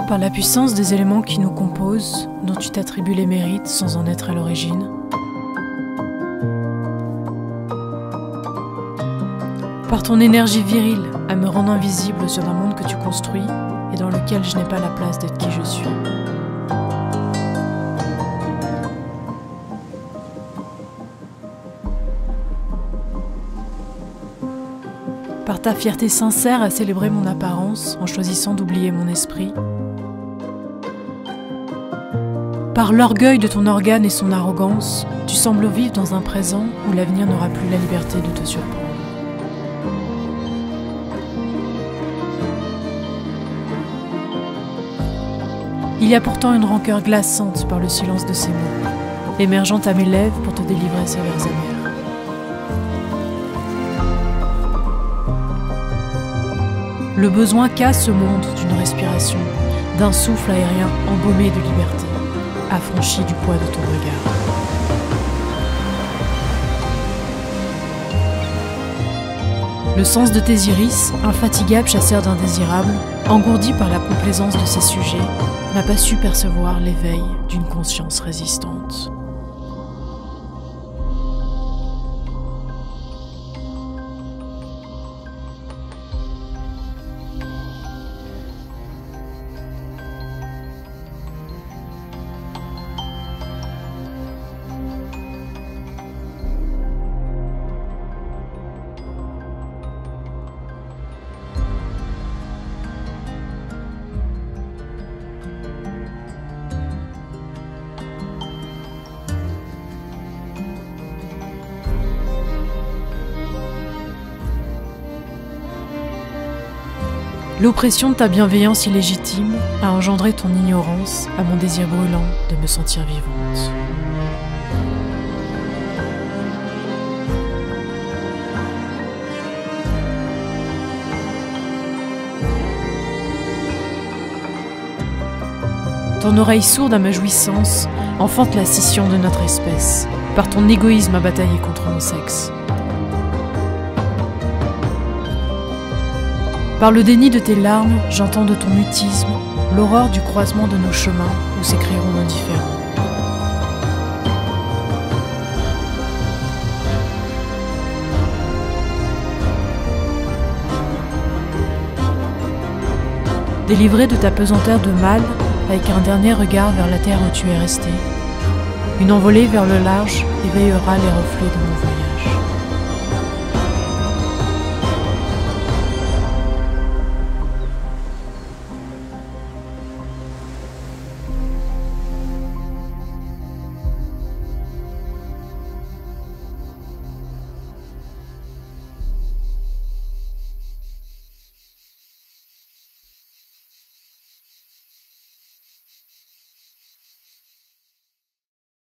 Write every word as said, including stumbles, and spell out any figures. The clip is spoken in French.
Par la puissance des éléments qui nous composent, dont tu t'attribues les mérites sans en être à l'origine. Par ton énergie virile à me rendre invisible sur un monde que tu construis et dans lequel je n'ai pas la place d'être qui je suis. Par ta fierté sincère à célébrer mon apparence en choisissant d'oublier mon esprit. Par l'orgueil de ton organe et son arrogance, tu sembles vivre dans un présent où l'avenir n'aura plus la liberté de te surprendre. Il y a pourtant une rancœur glaçante par le silence de ces mots, émergeant à mes lèvres pour te délivrer ces vers amers. Le besoin casse ce monde d'une respiration, d'un souffle aérien embaumé de liberté, affranchi du poids de ton regard. Le sens de tes iris, infatigable chasseur d'indésirables, engourdi par la complaisance de ses sujets, n'a pas su percevoir l'éveil d'une conscience résistante. L'oppression de ta bienveillance illégitime a engendré ton ignorance à mon désir brûlant de me sentir vivante. Ton oreille sourde à ma jouissance enfante la scission de notre espèce, par ton égoïsme à batailler contre mon sexe. Par le déni de tes larmes, j'entends de ton mutisme l'aurore du croisement de nos chemins où s'écrieront nos différends. Délivré de ta pesanteur de mal, avec un dernier regard vers la terre où tu es resté, une envolée vers le large éveillera les reflets de mon voyage.